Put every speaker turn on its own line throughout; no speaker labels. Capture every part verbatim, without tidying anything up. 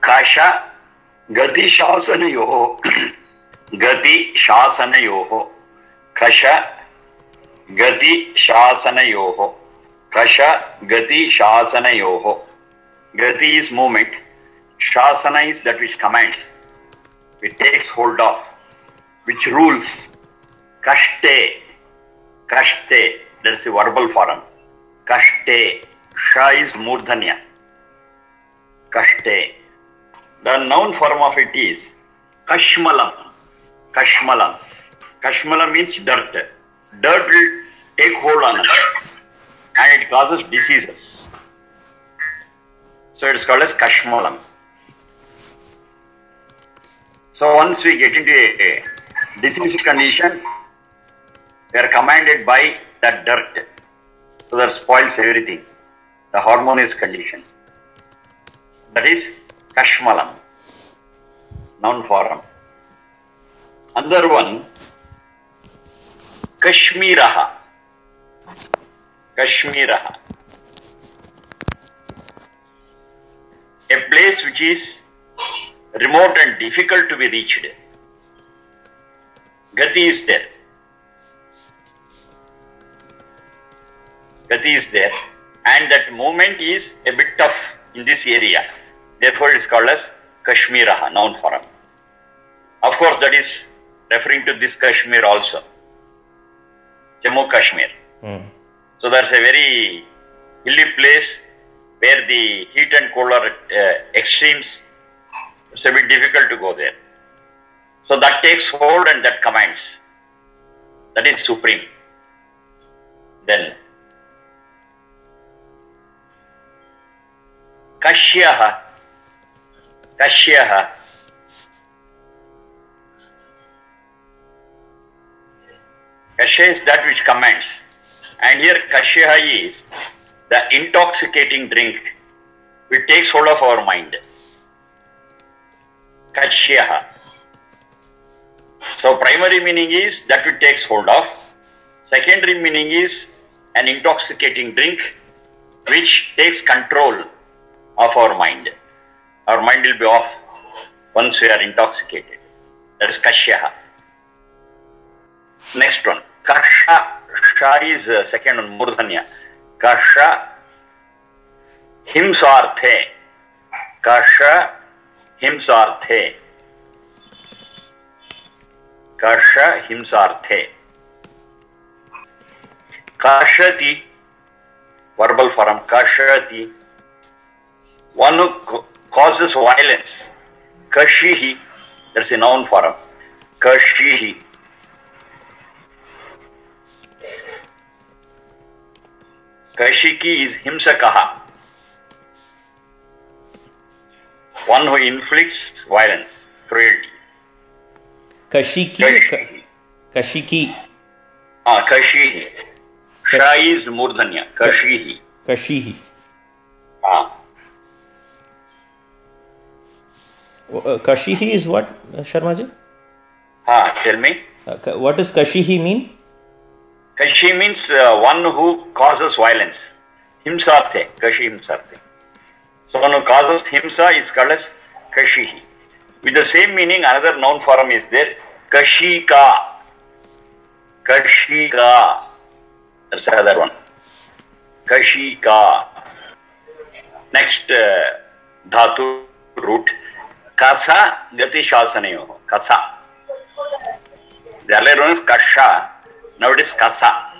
Kasha Gati Shasanayoho Gati Shasanayoho Kasha Gati Shasanayoho Kasha Gati Shasanayoho. Gati is movement. Shasana is that which commands. It takes hold of. Which rules. Kashte. Kashte. That's the verbal form. Kashte. Sha is Murdhanya. Kashte. The noun form of it is Kashmalam. Kashmalam. Kashmalam means dirt. Dirt will take hold on us and it causes diseases. So it is called as Kashmalam. So once we get into a, a disease condition, we are commanded by that dirt. So that spoils everything. The harmonious condition. That is Kashmalam. Noun form. Another one, Kashmiraha. Kashmiraha. A place which is remote and difficult to be reached. Gati is there. Gati is there. And that movement is a bit tough in this area. Therefore, it is called as Kashmiraha, noun form. Of course, that is referring to this Kashmir also. Jammu Kashmir. Mm. So, that's a very hilly place where the heat and cold are uh, extremes. It's a bit difficult to go there. So, that takes hold and that commands. That is supreme. Then, Kashyaha. Kashyaha. Kashya is that which commands. And here Kashyaha is the intoxicating drink which takes hold of our mind. Kashyaha. So primary meaning is that which takes hold of. Secondary meaning is an intoxicating drink which takes control of our mind. Our mind will be off once we are intoxicated. That is Kashyaha. Next one. Kasha. Sha is uh, second one, Murdhanya. Kasha Himsarthe. Kasha Himsarthe. Kasha Himsarthe. Kashati. Verbal form. Kashati. One who causes violence. Kashihi. That's a noun form. Kashihi. Kashiki is Himsakaha. One who inflicts violence, cruelty.
Kashiki.
Kashiki.
Kashiki.
Ah, Kashihi. Sha is Murdhanya. Kashihi.
Kashihi.
Ah.
Uh, Kashihi is what, uh, Sharmaji?
Ah, tell me.
Uh, what does Kashihi mean?
Kashi means uh, one who causes violence. Himsarthe. Kashi Himsarthe. So one who causes Himsa is called as Kashihi. With the same meaning, another noun form is there. Kashika. Kashika. That's the other one. Kashika. Next uh, dhatu root. Kasa Gati Shasanayoho. Kasa. The earlier one is Kasha. Now it is Kasa.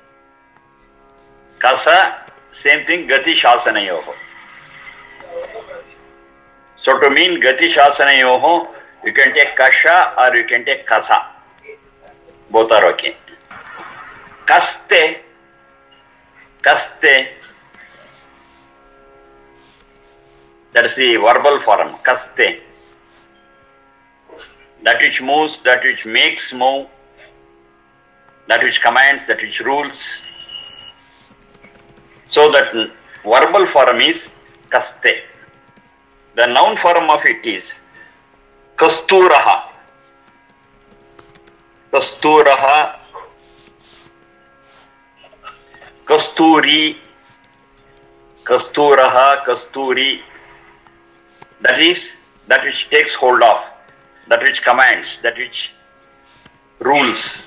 Kasa, same thing, Gati Shasanayoho. So to mean Gati Shasanayoho, you can take Kasha or you can take Kasa. Both are okay. Kaste. Kaste. That is the verbal form. Kaste. That which moves, that which makes move. That which commands, that which rules. So that verbal form is Kaste. The noun form of it is Kasturaha. Kasturaha. Kasturi. Kasturaha. Kasturi. That is that which takes hold of, that which commands, that which rules.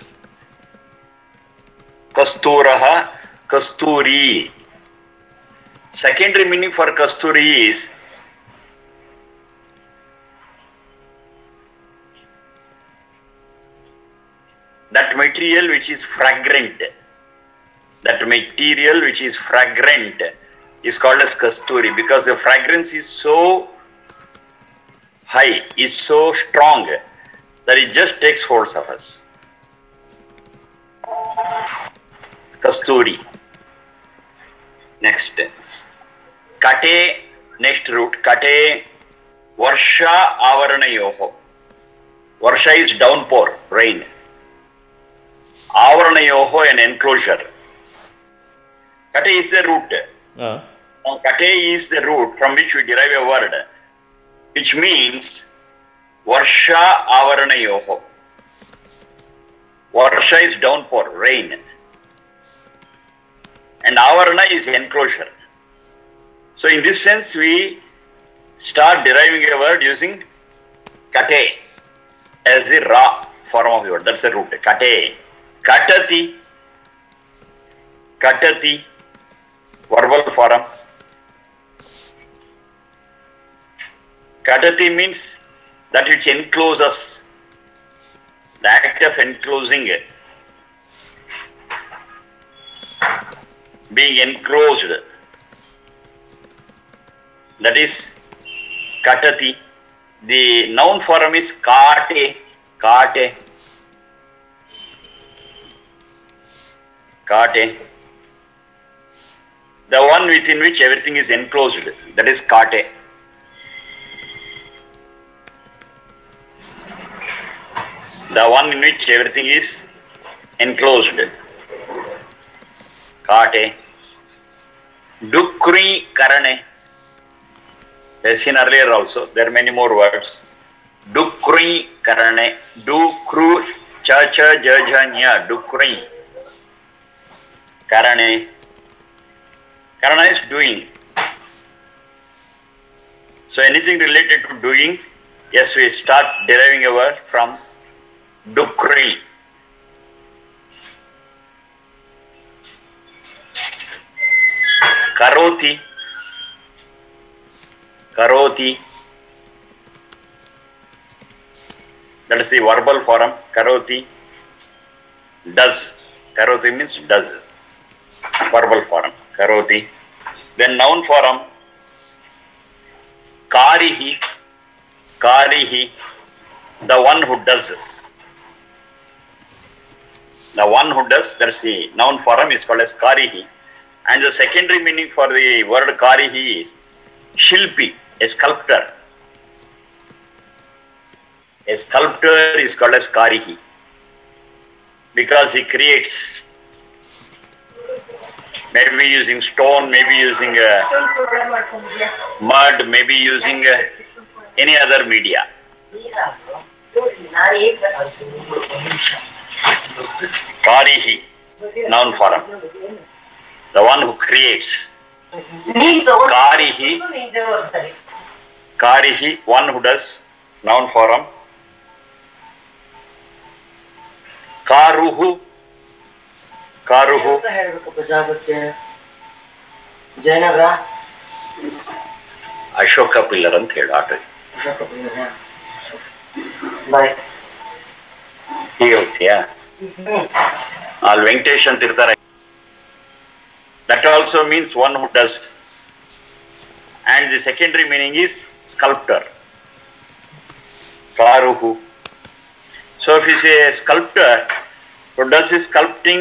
Kasturaha, Kasturi. Secondary meaning for Kasturi is that material which is fragrant. That material which is fragrant is called as Kasturi, because the fragrance is so high, is so strong that it just takes hold of us. Kasturi. Next. Kate, next root. Kate, Varsha Avaranayoho. Varsha is downpour, rain. Avaranayoho, an enclosure. Kate is the root.
Uh.
Now, Kate is the root from which we derive a word, which means Varsha Avaranayoho. Varsha is downpour, rain. And Avarana is enclosure. So in this sense, we start deriving a word using Kate as the Ra form of the word. That's the root. Kate. Katati. Katati. Verbal form. Katati means that which encloses. The act of enclosing it. Being enclosed. That is Katati. The noun form is Kate. Kate. Kate. The one within which everything is enclosed. That is Kate. The one in which everything is enclosed. Kate. Dukri Karane. We have seen earlier also, there are many more words. Dukri Karane. Dukru Cha Cha Ja Ja Nya. Dukri Karane. Karana is doing. So anything related to doing, yes, we start deriving a word from Dukri. Karoti. Karoti. That is the verbal form. Karoti. Does. Karoti means does. Verbal form. Karoti. Then noun form. Karihi. Karihi. The one who does. The one who does, that's the noun form, is called as Karihi. And the secondary meaning for the word Karihi is Shilpi, a sculptor. A sculptor is called as Karihi because he creates, maybe using stone, maybe using uh, mud, maybe using uh, any other media. Karihi, noun form. The one who creates. Karihi. Karihi, one who does. Noun form. Karuhu. Karuhu. Ashoka pillar ant heli ಆಟ ಹೀಗೆ ಹೋಗ್ತೀಯಾ ಅಲ್ಲಿ ವೆಂಕಟೇಶ್ ಅಂತ ಇರ್ತಾರೆ. That also means one who does. And the secondary meaning is sculptor. Karuhu. So if you say a sculptor who does his sculpting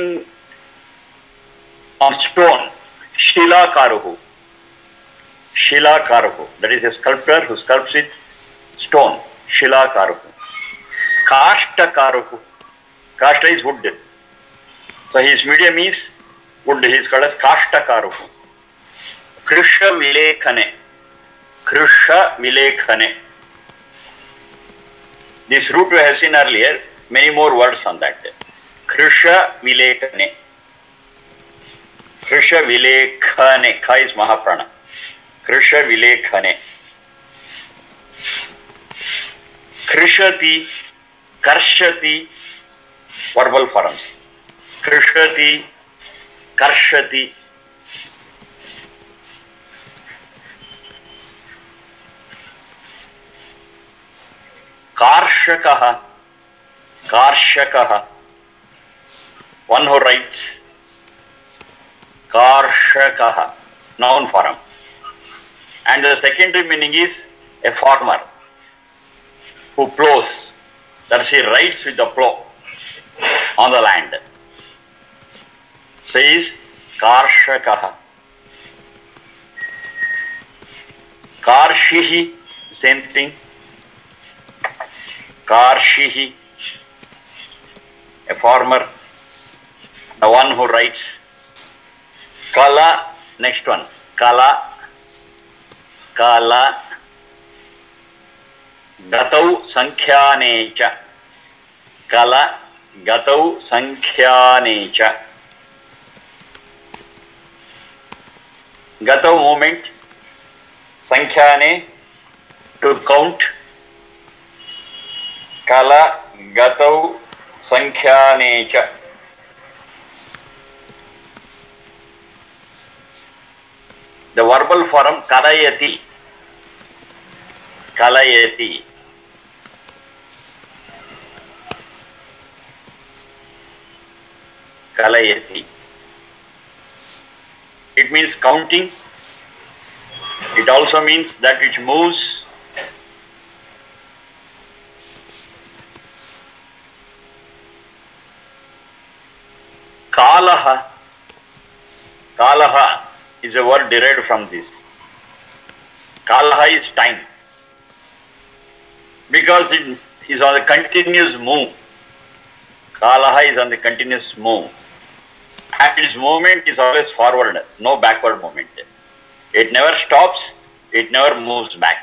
on stone, Shila Karuhu. Shila Karuhu. That is a sculptor who sculpts with stone. Shila Karuhu. Kashta Karuhu. Kashta is wood. So his medium is wood. He is called as Kashta Karuhu. Krisha Vilekhane. Krisha Vilekhane. This root we have seen earlier. Many more words on that. Krisha Vilekhane. Krisha Vilekhane. Kha is Mahaprana. Krisha Vilekhane. Krishati, Karshati, verbal forms. Krishati, Karshati. Karshakaha, Karshakaha, one who writes. Karshakaha, noun form. And the secondary meaning is a farmer who plows, that is, he rides with the plow on the land. So he is Karshakaha. Karshihi, same thing. Karshihi, a farmer, the one who writes. Kala, next one. Kala, Kala, Gatau Sankhyanecha. Kala, Gatau Sankhyanecha. Gatau movement, Sankhyane, to count. Kala, Gatau Sankhyanecha. The verbal form Kalayati. Kalayati. Kalayati. It means counting. It also means that which moves. Kalaha. Kalaha is a word derived from this. Kalaha is time. Because it is on the continuous move. Kalaha is on the continuous move. And its movement is always forward, no backward movement. It never stops, it never moves back.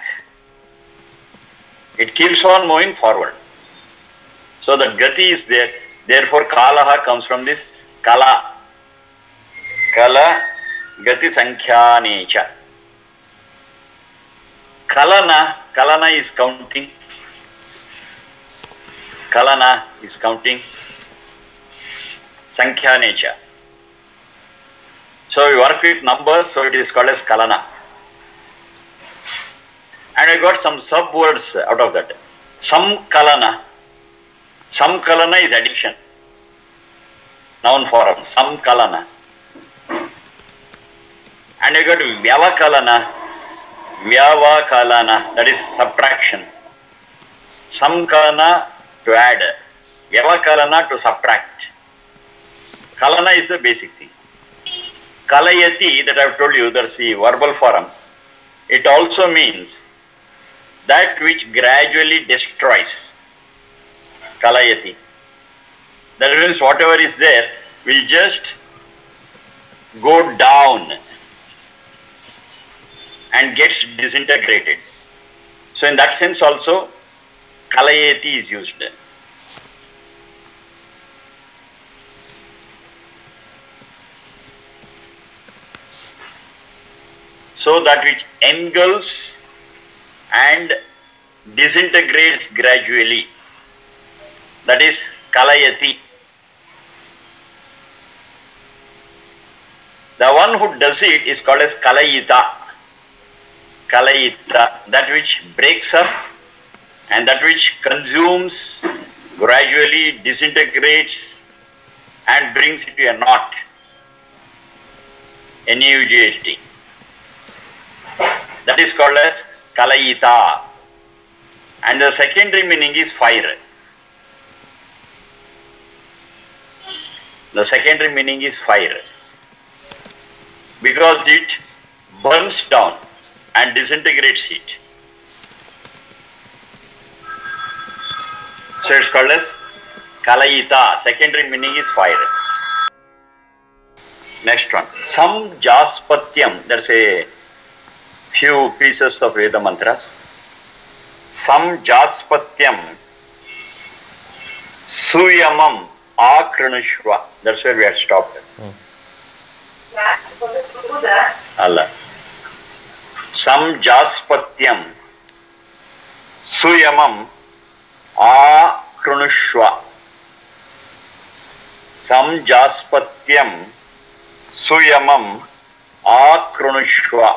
It keeps on moving forward. So the gati is there. Therefore, Kalaha comes from this Kala. Kala, Gati Sankhyanecha. Kalana, Kalana is counting. Kalana is counting. Sankhyanecha. So we work with numbers, so it is called as Kalana. And I got some sub words out of that. Some Kalana. Some Kalana is addition. Noun form. Some Kalana. And I got Vyavakalana. Vyavakalana, that is subtraction. Samkalana, to add. Vyavakalana, to subtract. Kalana is the basic thing. Kalayati, that I have told you, that's the verbal form. It also means that which gradually destroys. Kalayati. That means whatever is there will just go down and gets disintegrated. So in that sense also, Kalayati is used. So that which engulfs and disintegrates gradually, that is Kalayati. The one who does it is called as Kalayita. Kalayita, that which breaks up and that which consumes, gradually disintegrates and brings it to a knot. N U G H T. That is called as Kalayita. And the secondary meaning is fire. The secondary meaning is fire. Because it burns down and disintegrates heat. So it's called as Kalayita. Secondary meaning is fire. Next one. Sam Jaspatyam. There's a few pieces of Veda mantras. Sam Jaspatyam Suyamam Akranushva. That's where we had stopped. Hmm. Allah. Sam Jaspatyam Suyamam akrunushva. Samjaspatyam suyamam akrunushva.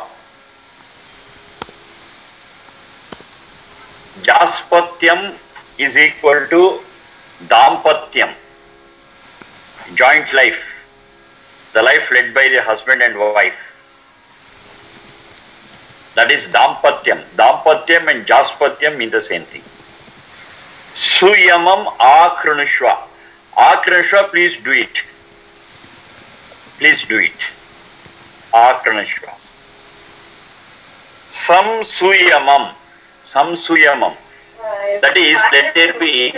Jaspatyam is equal to dampatyam, joint life, the life led by the husband and wife. That is dampatyam. Dampatyam and jaspatyam mean the same thing. Suyamam akrunushva. Akrunushva, please do it. Please do it. Akrunushva. Samsuyamam. Samsuyamam. That is, let there be,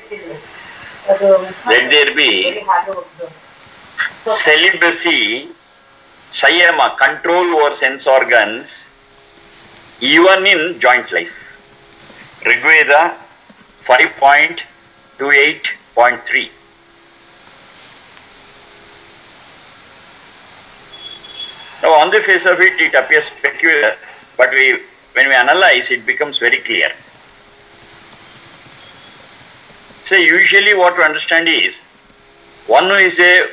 let there be celibacy, sayama, control over sense organs, even in joint life. Rigveda five point two eight point three. Now, on the face of it, it appears peculiar, but we, when we analyze, it becomes very clear. So, usually what we understand is, one who is a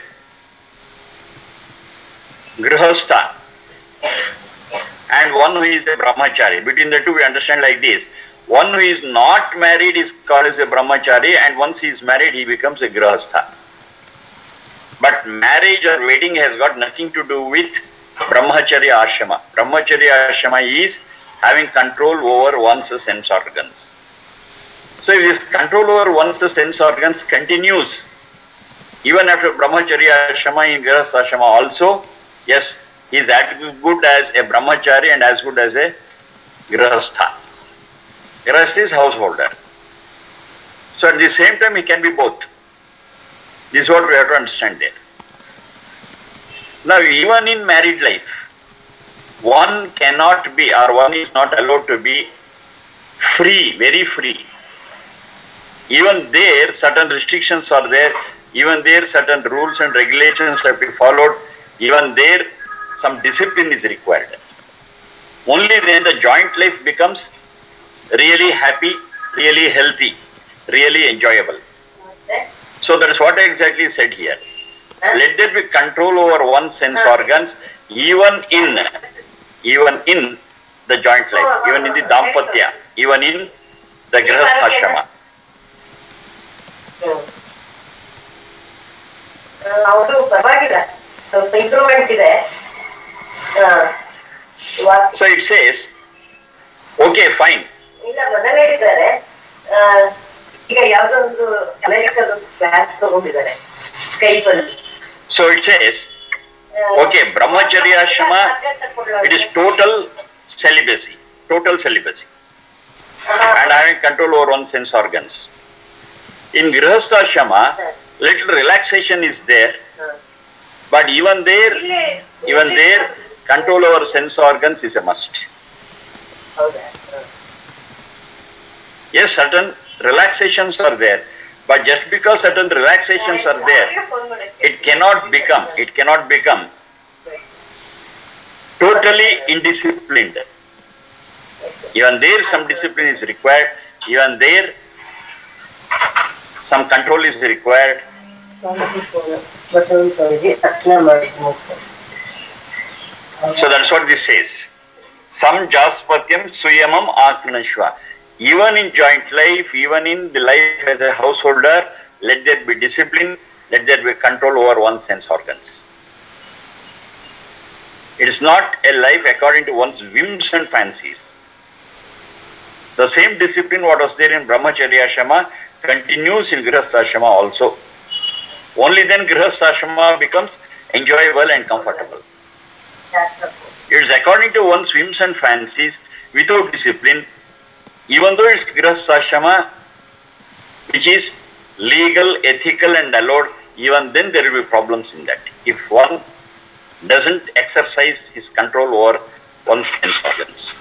grihastha and one who is a brahmachari. Between the two, we understand like this. One who is not married is called as a brahmachari, and once he is married, he becomes a grihastha. But marriage or wedding has got nothing to do with brahmacharya ashrama. Brahmacharya ashrama is having control over one's sense organs. So if this control over one's sense organs continues, even after brahmacharya ashrama in grihastha ashrama also, yes, he is as good as a brahmachari and as good as a grihastha. Grihastha is householder. So at the same time, he can be both. This is what we have to understand there. Now, even in married life, one cannot be, or one is not allowed to be free, very free. Even there, certain restrictions are there. Even there, certain rules and regulations have to be followed. Even there, some discipline is required. Only then the joint life becomes really happy, really healthy, really enjoyable. So that is what I exactly said here. Let there be control over one's sense organs, even in, even in the joint life, even in the dampatya, even in the grihasthashrama. So it says, okay, fine. So it says, okay, brahmacharya ashrama, it is total celibacy, total celibacy, and having control over one's sense organs. In grihastha ashrama, little relaxation is there, but even there, even there, control over sense organs is a must. Yes, certain relaxations are there, but just because certain relaxations are there, it cannot become, it cannot become totally indisciplined. Even there some discipline is required, even there some control is required. So that's what this says. Sam jaspatyam suyamam aknashva. Even in joint life, even in the life as a householder, let there be discipline, let there be control over one's sense organs. It is not a life according to one's whims and fancies. The same discipline what was there in brahmacharya ashrama continues in grihastha ashrama also. Only then grihastha ashrama becomes enjoyable and comfortable. It is according to one's whims and fancies without discipline. Even though it's grihastha ashrama, which is legal, ethical and allowed, even then there will be problems in that. If one doesn't exercise his control over one's sense organs.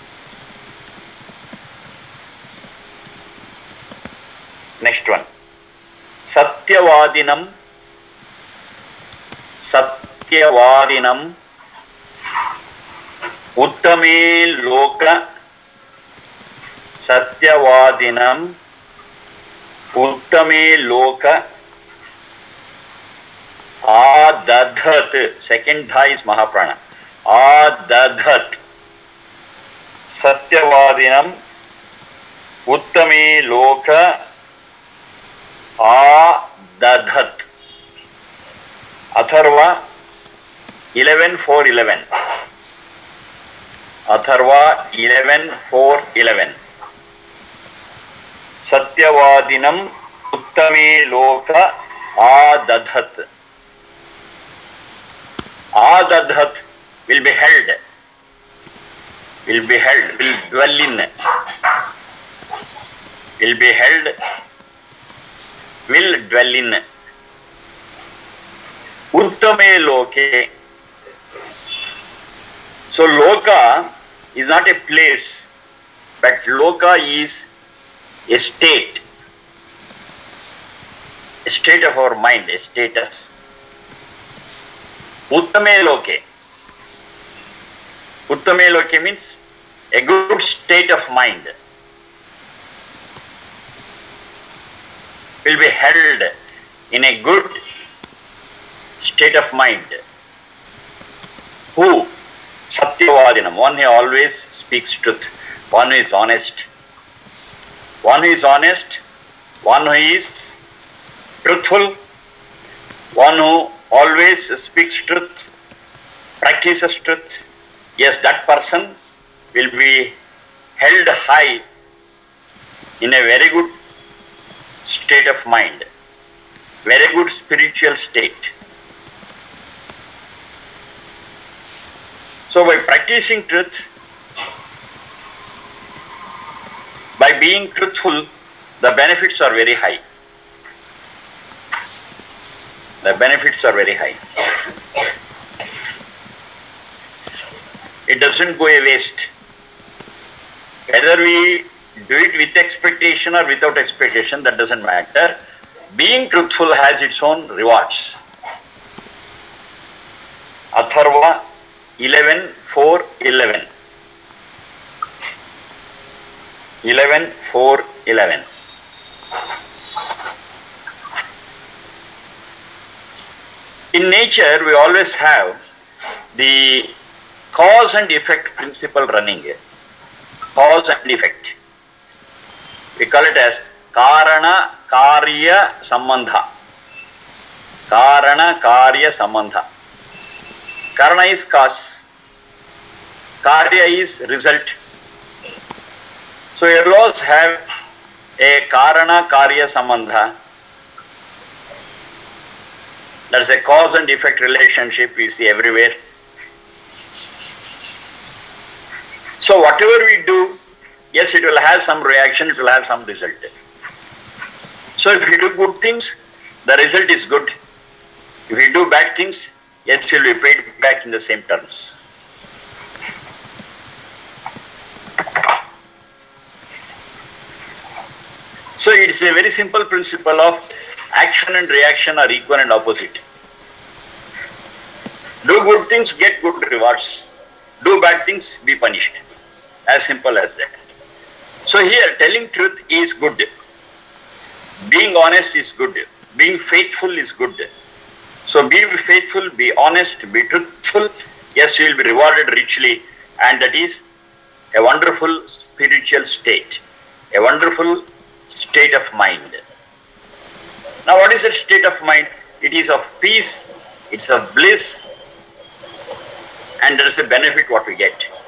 Next one. Satyavadinam, Satyavadinam, Uttame Loka, Satyavadinam, Uttame Loka Adadhat. Second dha is Mahaprana. Adadhat. Satyavadinam Uttame Loka Adadhat. Atharva eleven four eleven. Atharva eleven four eleven. Satyavadinam Uttame Loka Adadhat. Adadhat will be held. Will be held. Will dwell in. Will be held. Will dwell in. Uttame Loke. So Loka is not a place, but Loka is a state. A state of our mind, a status. Uttame Loke. Uttame Loke means a good state of mind. Will be held in a good state of mind. Who? Satyavadinam, one who always speaks truth, one who is honest. One who is honest, one who is truthful, one who always speaks truth, practices truth. Yes, that person will be held high in a very good state of mind, very good spiritual state. So by practicing truth, by being truthful, the benefits are very high. The benefits are very high. It doesn't go a waste. Whether we do it with expectation or without expectation, that doesn't matter. Being truthful has its own rewards. Atharva eleven four eleven. eleven four eleven. In nature, we always have the cause and effect principle running here. Cause and effect. We call it as Karana Karya Sambandha. Karana Karya Sambandha. Karana is cause. Karya is result. So you will also have a Karana Karya Sambandha. There is a cause and effect relationship we see everywhere. So whatever we do, yes, it will have some reaction, it will have some result. So if you do good things, the result is good. If you do bad things, yes, you will be paid back in the same terms. So it is a very simple principle of action and reaction are equal and opposite. Do good things, get good rewards. Do bad things, be punished. As simple as that. So here, telling truth is good. Being honest is good. Being faithful is good. So be faithful, be honest, be truthful. Yes, you will be rewarded richly. And that is a wonderful spiritual state. A wonderful state of mind. Now what is that state of mind? It is of peace, it's of bliss, and there is a benefit what we get.